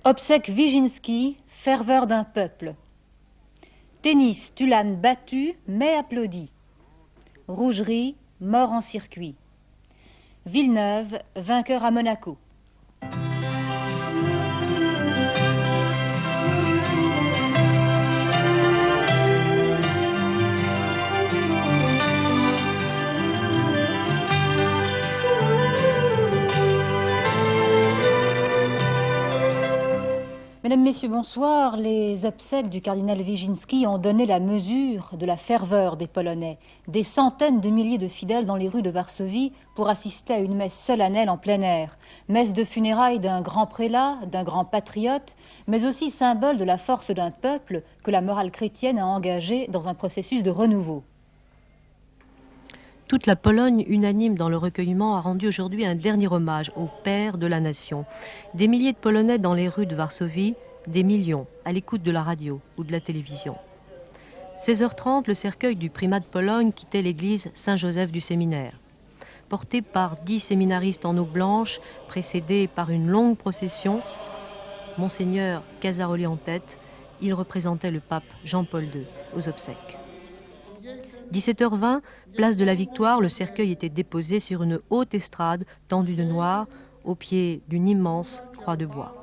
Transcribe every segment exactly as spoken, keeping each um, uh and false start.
Obsèques Wyszynski, ferveur d'un peuple. Tennis, Tulane battu, mais applaudi. Rougerie, mort en circuit. Villeneuve, vainqueur à Monaco. Mesdames, Messieurs, bonsoir. Les obsèques du cardinal Wyszynski ont donné la mesure de la ferveur des Polonais. Des centaines de milliers de fidèles dans les rues de Varsovie pour assister à une messe solennelle en plein air. Messe de funérailles d'un grand prélat, d'un grand patriote, mais aussi symbole de la force d'un peuple que la morale chrétienne a engagé dans un processus de renouveau. Toute la Pologne, unanime dans le recueillement, a rendu aujourd'hui un dernier hommage au père de la nation. Des milliers de Polonais dans les rues de Varsovie, des millions à l'écoute de la radio ou de la télévision. seize heures trente, le cercueil du primat de Pologne quittait l'église Saint-Joseph du Séminaire. Porté par dix séminaristes en eau blanche, précédé par une longue procession, Monseigneur Casaroli en tête, il représentait le pape Jean-Paul deux aux obsèques. dix-sept heures vingt, place de la Victoire, le cercueil était déposé sur une haute estrade tendue de noir au pied d'une immense croix de bois.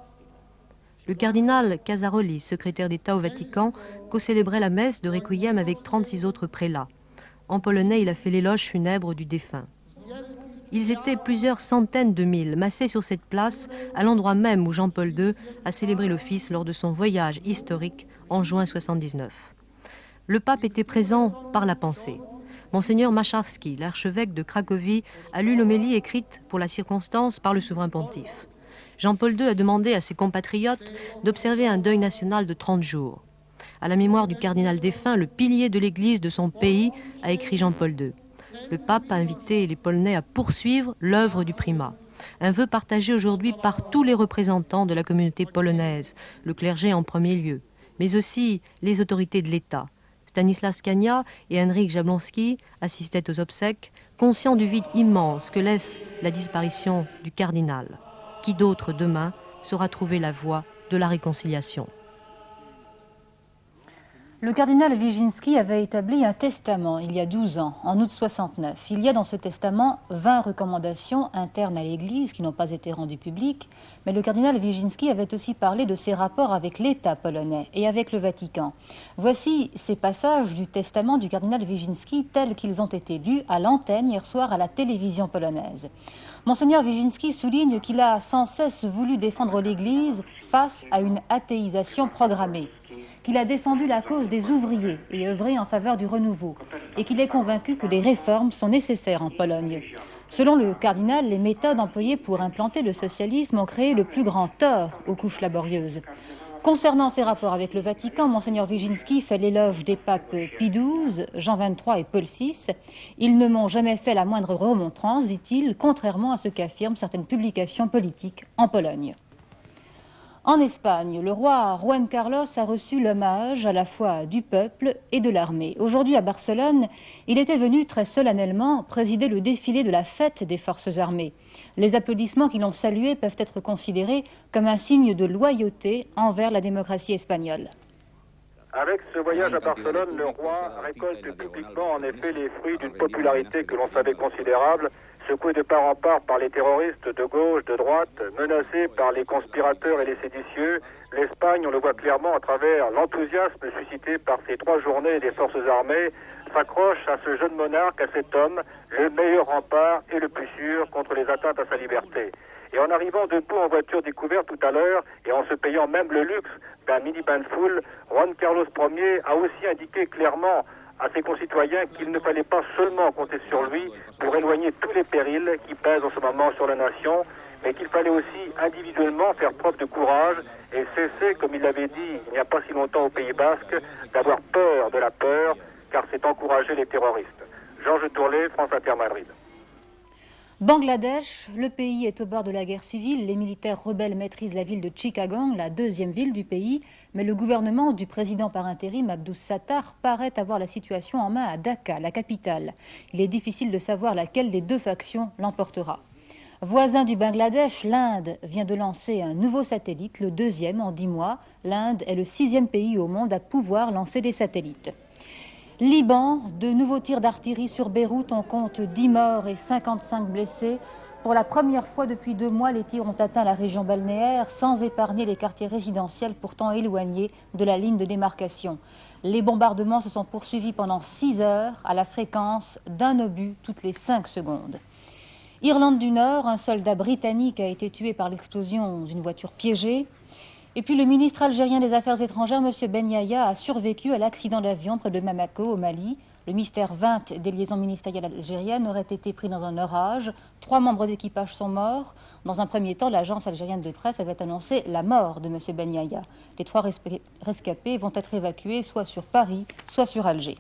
Le cardinal Casaroli, secrétaire d'État au Vatican, co-célébrait la messe de Requiem avec trente-six autres prélats. En polonais, il a fait l'éloge funèbre du défunt. Ils étaient plusieurs centaines de mille massés sur cette place, à l'endroit même où Jean-Paul deux a célébré l'office lors de son voyage historique en juin soixante-dix-neuf. Le pape était présent par la pensée. Monseigneur Macharski, l'archevêque de Cracovie, a lu l'homélie écrite pour la circonstance par le souverain pontife. Jean-Paul deux a demandé à ses compatriotes d'observer un deuil national de trente jours. À la mémoire du cardinal défunt, le pilier de l'Église de son pays, a écrit Jean-Paul deux. Le pape a invité les Polonais à poursuivre l'œuvre du primat. Un vœu partagé aujourd'hui par tous les représentants de la communauté polonaise, le clergé en premier lieu, mais aussi les autorités de l'État. Stanislas Kania et Henryk Jablonski assistaient aux obsèques, conscients du vide immense que laisse la disparition du cardinal. Qui d'autre demain saura trouver la voie de la réconciliation? Le cardinal Wyszynski avait établi un testament il y a douze ans, en août soixante-neuf. Il y a dans ce testament vingt recommandations internes à l'Église qui n'ont pas été rendues publiques, mais le cardinal Wyszynski avait aussi parlé de ses rapports avec l'État polonais et avec le Vatican. Voici ces passages du testament du cardinal Wyszynski tels qu'ils ont été lus à l'antenne hier soir à la télévision polonaise. Monseigneur Wyszynski souligne qu'il a sans cesse voulu défendre l'Église face à une athéisation programmée, qu'il a défendu la cause des ouvriers et œuvré en faveur du renouveau, et qu'il est convaincu que les réformes sont nécessaires en Pologne. Selon le cardinal, les méthodes employées pour implanter le socialisme ont créé le plus grand tort aux couches laborieuses. Concernant ses rapports avec le Vatican, Monseigneur Wyszynski fait l'éloge des papes Pie douze, Jean vingt-trois et Paul six. Ils ne m'ont jamais fait la moindre remontrance, dit-il, contrairement à ce qu'affirment certaines publications politiques en Pologne. En Espagne, le roi Juan Carlos a reçu l'hommage à la fois du peuple et de l'armée. Aujourd'hui à Barcelone, il était venu très solennellement présider le défilé de la fête des forces armées. Les applaudissements qui l'ont salué peuvent être considérés comme un signe de loyauté envers la démocratie espagnole. Avec ce voyage à Barcelone, le roi récolte publiquement en effet les fruits d'une popularité que l'on savait considérable, secouée de part en part par les terroristes de gauche, de droite, menacés par les conspirateurs et les séditieux. L'Espagne, on le voit clairement à travers l'enthousiasme suscité par ces trois journées des forces armées, s'accroche à ce jeune monarque, à cet homme, le meilleur rempart et le plus sûr contre les atteintes à sa liberté. Et en arrivant debout en voiture découverte tout à l'heure, et en se payant même le luxe d'un mini-bain de foule, Juan Carlos Ier a aussi indiqué clairement à ses concitoyens qu'il ne fallait pas seulement compter sur lui pour éloigner tous les périls qui pèsent en ce moment sur la nation, mais qu'il fallait aussi individuellement faire preuve de courage et cesser, comme il l'avait dit il n'y a pas si longtemps au Pays Basque, d'avoir peur de la peur, car c'est encourager les terroristes. Georges Tourlet, France Inter Madrid. Bangladesh, le pays est au bord de la guerre civile. Les militaires rebelles maîtrisent la ville de Chittagong, la deuxième ville du pays. Mais le gouvernement du président par intérim, Abdus Sattar, paraît avoir la situation en main à Dhaka, la capitale. Il est difficile de savoir laquelle des deux factions l'emportera. Voisin du Bangladesh, l'Inde vient de lancer un nouveau satellite, le deuxième en dix mois. L'Inde est le sixième pays au monde à pouvoir lancer des satellites. Liban, de nouveaux tirs d'artillerie sur Beyrouth, on compte dix morts et cinquante-cinq blessés. Pour la première fois depuis deux mois, les tirs ont atteint la région balnéaire sans épargner les quartiers résidentiels pourtant éloignés de la ligne de démarcation. Les bombardements se sont poursuivis pendant six heures à la fréquence d'un obus toutes les cinq secondes. Irlande du Nord, un soldat britannique a été tué par l'explosion d'une voiture piégée. Et puis le ministre algérien des Affaires étrangères, M. Ben Yahya, a survécu à l'accident d'avion près de Bamako, au Mali. Le mystère vingt des liaisons ministérielles algériennes aurait été pris dans un orage. Trois membres d'équipage sont morts. Dans un premier temps, l'agence algérienne de presse avait annoncé la mort de M. Ben Yahya. Les trois rescapés vont être évacués soit sur Paris, soit sur Alger.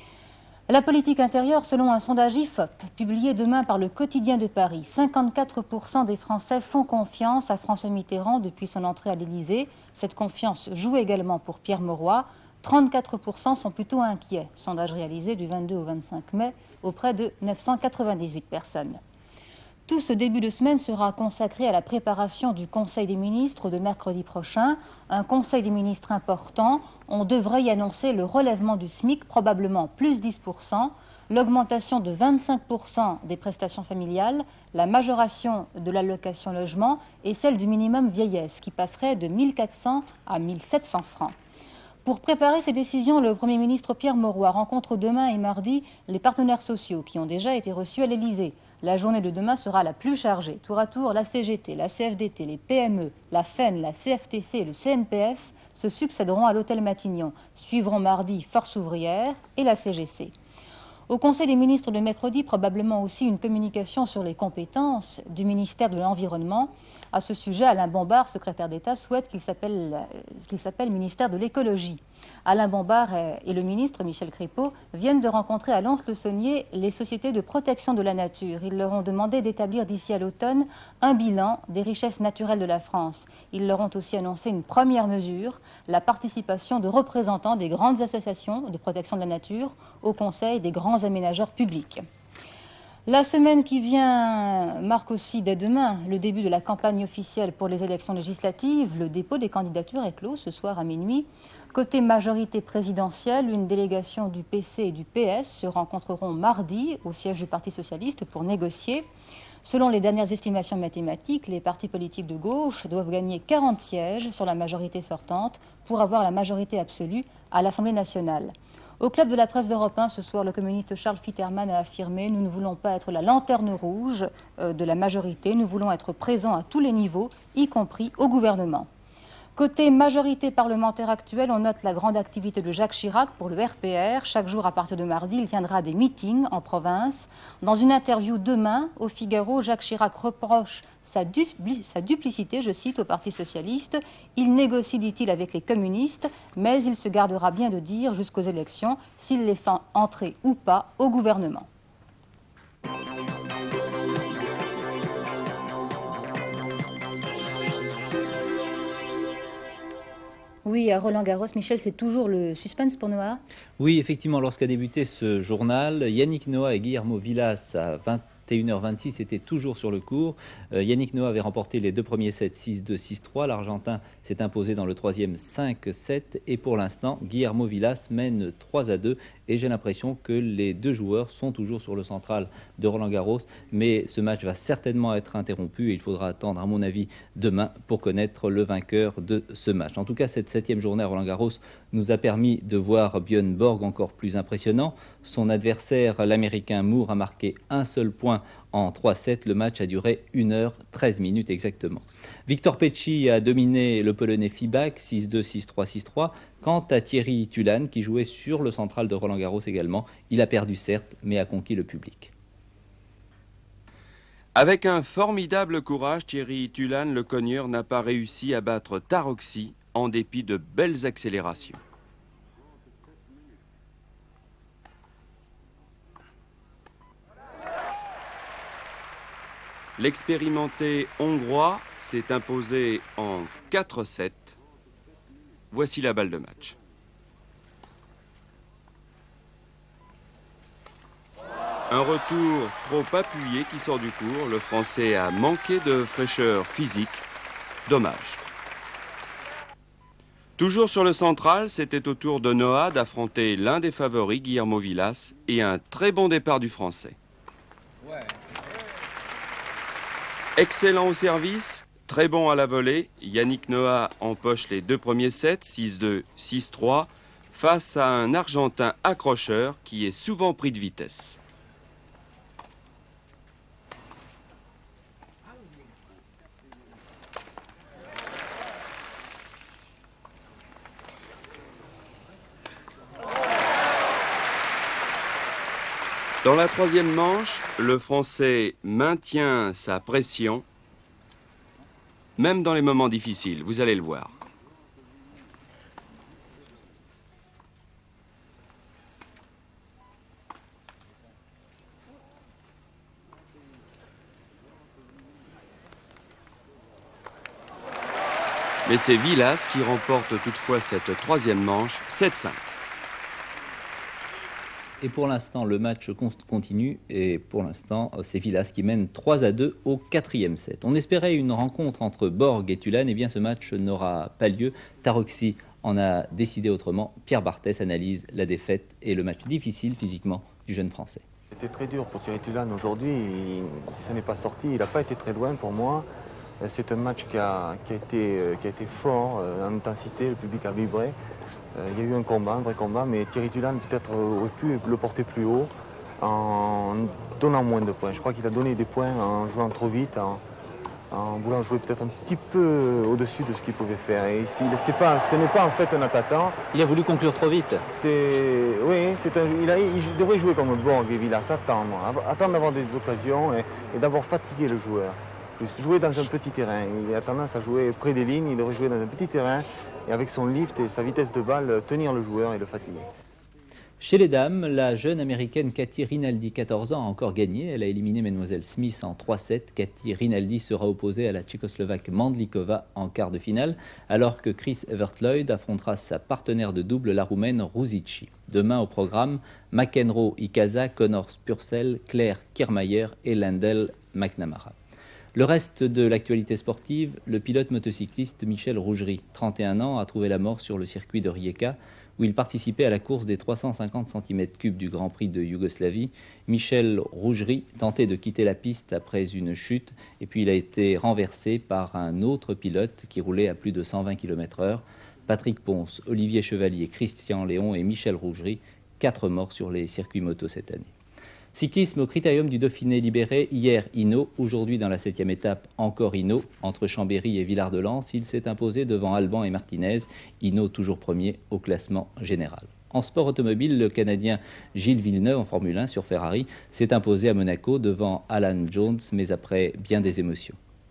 La politique intérieure, selon un sondage I F O P publié demain par le Quotidien de Paris, cinquante-quatre pour cent des Français font confiance à François Mitterrand depuis son entrée à l'Élysée. Cette confiance joue également pour Pierre Mauroy. trente-quatre pour cent sont plutôt inquiets. Sondage réalisé du vingt-deux au vingt-cinq mai auprès de neuf cent quatre-vingt-dix-huit personnes. Tout ce début de semaine sera consacré à la préparation du Conseil des ministres de mercredi prochain. Un Conseil des ministres important. On devrait y annoncer le relèvement du SMIC, probablement plus dix pour cent, l'augmentation de vingt-cinq pour cent des prestations familiales, la majoration de l'allocation logement et celle du minimum vieillesse qui passerait de mille quatre cents à mille sept cents francs. Pour préparer ces décisions, le Premier ministre Pierre Mauroy rencontre demain et mardi les partenaires sociaux qui ont déjà été reçus à l'Élysée. La journée de demain sera la plus chargée. Tour à tour, la C G T, la C F D T, les P M E, la F E N, la C F T C et le C N P F se succéderont à l'hôtel Matignon. Suivront mardi Force ouvrière et la C G C. Au Conseil des ministres de mercredi, probablement aussi une communication sur les compétences du ministère de l'Environnement. À ce sujet, Alain Bombard, secrétaire d'État, souhaite qu'il s'appelle qu'il s'appelle ministère de l'écologie. Alain Bombard et le ministre Michel Crépeau viennent de rencontrer à Lons-le-Saunier les sociétés de protection de la nature. Ils leur ont demandé d'établir d'ici à l'automne un bilan des richesses naturelles de la France. Ils leur ont aussi annoncé une première mesure, la participation de représentants des grandes associations de protection de la nature au Conseil des grands aménageurs publics. La semaine qui vient marque aussi dès demain le début de la campagne officielle pour les élections législatives. Le dépôt des candidatures est clos ce soir à minuit. Côté majorité présidentielle, une délégation du P C et du P S se rencontreront mardi au siège du Parti socialiste pour négocier. Selon les dernières estimations mathématiques, les partis politiques de gauche doivent gagner quarante sièges sur la majorité sortante pour avoir la majorité absolue à l'Assemblée nationale. Au club de la presse d'Europe un, ce soir, le communiste Charles Fitterman a affirmé « Nous ne voulons pas être la lanterne rouge euh, de la majorité, nous voulons être présents à tous les niveaux, y compris au gouvernement ». Côté majorité parlementaire actuelle, on note la grande activité de Jacques Chirac pour le R P R. Chaque jour à partir de mardi, il tiendra des meetings en province. Dans une interview demain au Figaro, Jacques Chirac reproche sa, du sa duplicité, je cite, au Parti socialiste. Il négocie, dit-il, avec les communistes, mais il se gardera bien de dire jusqu'aux élections s'il les fait entrer ou pas au gouvernement. Oui, à Roland-Garros, Michel, c'est toujours le suspense pour Noah? Oui, effectivement, lorsqu'a débuté ce journal, Yannick Noah et Guillermo Vilas à vingt et une heures vingt-six étaient toujours sur le court. Euh, Yannick Noah avait remporté les deux premiers sets six deux, six trois. L'Argentin s'est imposé dans le troisième cinq sept. Et pour l'instant, Guillermo Vilas mène trois à deux. Et j'ai l'impression que les deux joueurs sont toujours sur le central de Roland-Garros. Mais ce match va certainement être interrompu et il faudra attendre, à mon avis, demain pour connaître le vainqueur de ce match. En tout cas, cette septième journée à Roland-Garros nous a permis de voir Björn Borg encore plus impressionnant. Son adversaire, l'Américain Moore, a marqué un seul point en trois sept. Le match a duré une heure treize minutes exactement. Victor Pecci a dominé le Polonais Fibak six deux, six trois, six trois. Quant à Thierry Tulane, qui jouait sur le central de Roland-Garros également, il a perdu certes, mais a conquis le public. Avec un formidable courage, Thierry Tulane, le cogneur, n'a pas réussi à battre Taroxy en dépit de belles accélérations. L'expérimenté hongrois s'est imposé en quatre sept. Voici la balle de match. Un retour trop appuyé qui sort du cours. Le Français a manqué de fraîcheur physique. Dommage. Toujours sur le central, c'était au tour de Noah d'affronter l'un des favoris, Guillermo Vilas, et un très bon départ du Français. Excellent au service, très bon à la volée. Yannick Noah empoche les deux premiers sets, six deux, six trois, face à un Argentin accrocheur qui est souvent pris de vitesse. Dans la troisième manche, le Français maintient sa pression, même dans les moments difficiles, vous allez le voir. Mais c'est Vilas qui remporte toutefois cette troisième manche, sept cinq. Et pour l'instant, le match continue et pour l'instant, c'est Vilas qui mène trois à deux au quatrième set. On espérait une rencontre entre Borg et Tulane, et bien ce match n'aura pas lieu. Taroxy en a décidé autrement. Pierre Barthès analyse la défaite et le match difficile physiquement du jeune Français. C'était très dur pour Thierry Tulane aujourd'hui, ça n'est pas sorti, il n'a pas été très loin pour moi. C'est un match qui a, qui a, été, qui a été fort en intensité, le public a vibré. Il y a eu un combat, un vrai combat, mais Thierry Tulane peut-être aurait pu le porter plus haut en donnant moins de points. Je crois qu'il a donné des points en jouant trop vite, en, en voulant jouer peut-être un petit peu au-dessus de ce qu'il pouvait faire. Et ici, pas, ce n'est pas en fait un attaquant. Il a voulu conclure trop vite. Oui, c'est un, il, a, il devrait jouer comme Borg et Vilas, attendre, attendre d'avoir des occasions et, et d'avoir fatigué le joueur. Jouer dans un petit terrain, il a tendance à jouer près des lignes, il devrait jouer dans un petit terrain et avec son lift et sa vitesse de balle, tenir le joueur et le fatiguer. Chez les dames, la jeune américaine Cathy Rinaldi, quatorze ans, a encore gagné. Elle a éliminé Mademoiselle Smith en trois sept. Cathy Rinaldi sera opposée à la tchécoslovaque Mandlikova en quart de finale, alors que Chris Evert-Lloyd affrontera sa partenaire de double, la roumaine Ruzici. Demain au programme, McEnroe Ikaza, Connors Purcell, Claire Kiermaier et Lendl McNamara. Le reste de l'actualité sportive, le pilote motocycliste Michel Rougerie, trente et un ans, a trouvé la mort sur le circuit de Rijeka, où il participait à la course des trois cent cinquante centimètres cubes du Grand Prix de Yougoslavie. Michel Rougerie tentait de quitter la piste après une chute, et puis il a été renversé par un autre pilote qui roulait à plus de cent vingt kilomètres heure. Patrick Ponce, Olivier Chevalier, Christian Léon et Michel Rougerie, quatre morts sur les circuits moto cette année. Cyclisme au Critérium du Dauphiné libéré, hier Hinault, aujourd'hui dans la septième étape encore Hinault, entre Chambéry et Villard-de-Lans. Il s'est imposé devant Alban et Martinez, Hinault toujours premier au classement général. En sport automobile, le Canadien Gilles Villeneuve en Formule un sur Ferrari s'est imposé à Monaco devant Alan Jones, mais après bien des émotions.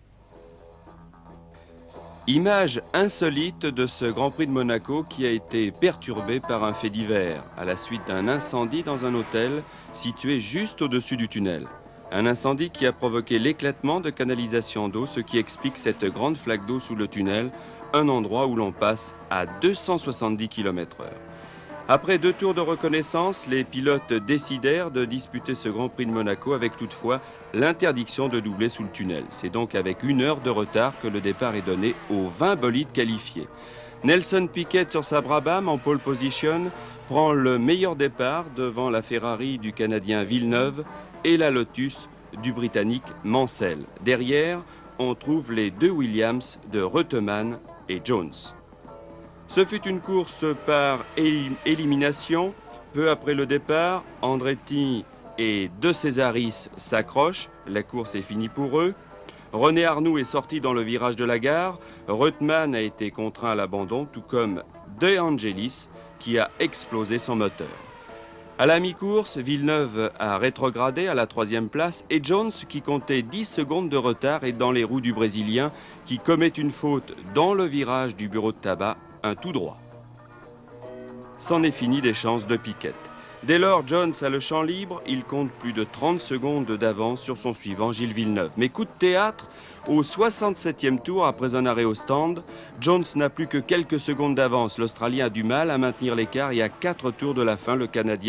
Image insolite de ce Grand Prix de Monaco qui a été perturbé par un fait divers à la suite d'un incendie dans un hôtel situé juste au-dessus du tunnel. Un incendie qui a provoqué l'éclatement de canalisation d'eau, ce qui explique cette grande flaque d'eau sous le tunnel, un endroit où l'on passe à deux cent soixante-dix kilomètres heure. Après deux tours de reconnaissance, les pilotes décidèrent de disputer ce Grand Prix de Monaco avec toutefois l'interdiction de doubler sous le tunnel. C'est donc avec une heure de retard que le départ est donné aux vingt bolides qualifiés. Nelson Piquet sur sa Brabham en pole position prend le meilleur départ devant la Ferrari du Canadien Villeneuve et la Lotus du Britannique Mansell. Derrière, on trouve les deux Williams de Reutemann et Jones. Ce fut une course par élimination. Peu après le départ, Andretti et De Cesaris s'accrochent. La course est finie pour eux. René Arnoux est sorti dans le virage de la gare. Reutemann a été contraint à l'abandon, tout comme De Angelis qui a explosé son moteur. À la mi-course, Villeneuve a rétrogradé à la troisième place et Jones, qui comptait dix secondes de retard, est dans les roues du Brésilien qui commet une faute dans le virage du bureau de tabac, un tout droit. C'en est fini des chances de Piquet. Dès lors, Jones a le champ libre, il compte plus de trente secondes d'avance sur son suivant Gilles Villeneuve. Mais coup de théâtre, au soixante-septième tour, après un arrêt au stand, Jones n'a plus que quelques secondes d'avance. L'Australien a du mal à maintenir l'écart et à quatre tours de la fin, le Canadien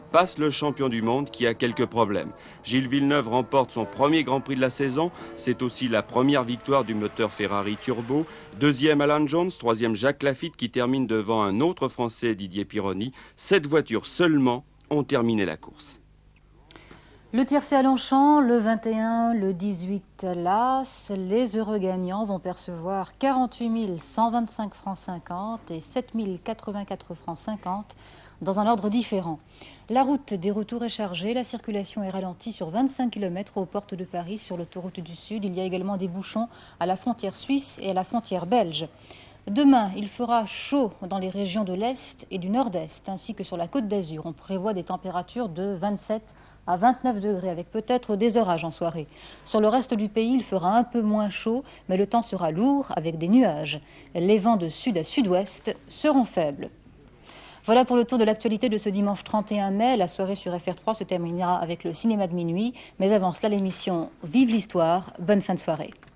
passe le champion du monde qui a quelques problèmes. Gilles Villeneuve remporte son premier Grand Prix de la saison. C'est aussi la première victoire du moteur Ferrari Turbo. Deuxième Alan Jones, troisième Jacques Laffite qui termine devant un autre Français, Didier Pironi. Sept voitures seulement ont terminé la course. Le tiercé à Longchamp, le vingt et un, le dix-huit Las, les heureux gagnants vont percevoir quarante-huit mille cent vingt-cinq francs cinquante et sept mille quatre-vingt-quatre francs cinquante dans un ordre différent. La route des retours est chargée, la circulation est ralentie sur vingt-cinq kilomètres aux portes de Paris sur l'autoroute du Sud. Il y a également des bouchons à la frontière suisse et à la frontière belge. Demain, il fera chaud dans les régions de l'Est et du Nord-Est, ainsi que sur la Côte d'Azur. On prévoit des températures de vingt-sept à vingt-neuf degrés, avec peut-être des orages en soirée. Sur le reste du pays, il fera un peu moins chaud, mais le temps sera lourd avec des nuages. Les vents de sud à sud-ouest seront faibles. Voilà pour le tour de l'actualité de ce dimanche trente et un mai. La soirée sur F R trois se terminera avec le cinéma de minuit. Mais avant cela, l'émission Vive l'Histoire. Bonne fin de soirée.